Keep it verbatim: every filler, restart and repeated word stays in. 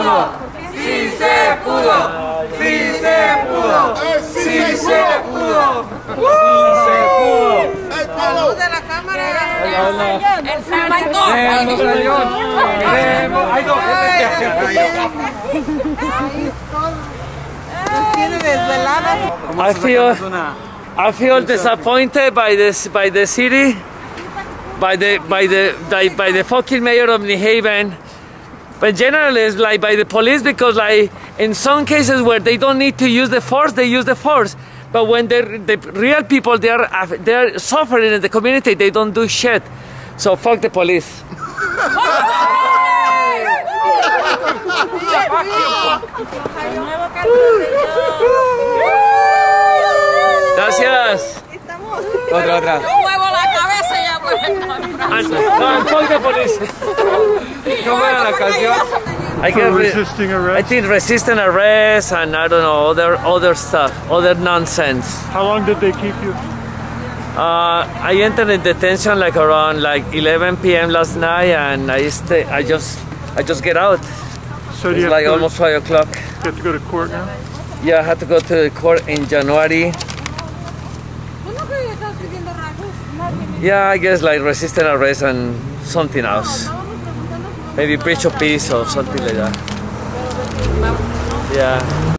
pudo! ¡Sí se pudo! ¡Sí se pudo! ¡Sí se pudo! ¡Se pudo! ¡Salud de la cámara! El salvador. ¡Vemos a León! ¡Vemos! ¡Hay dos! Tiene desveladas. I feel, I feel disappointed by this, by the city, by the, by the, by, by the fucking mayor of New Haven, but generally it's like by the police, because like in some cases where they don't need to use the force, they use the force. But when the the real people they are they are suffering in the community, they don't do shit. So fuck the police. Gracias. Otra, otra. Yo muevo la cabeza y ya pues. No, fuck the police. ¿Cómo era la canción? I For get re- resisting I arrest. think resisting arrest and I don't know other other stuff, other nonsense. How long did they keep you? Uh, I entered in detention like around like eleven p m last night, and I stay. I just I just get out. So do It's you like have, to, almost five o'clock. you have to go to court now? Yeah, I had to go to the court in January. Yeah, I guess like resisting arrest and something else. Maybe breach of peace or something like that. Yeah.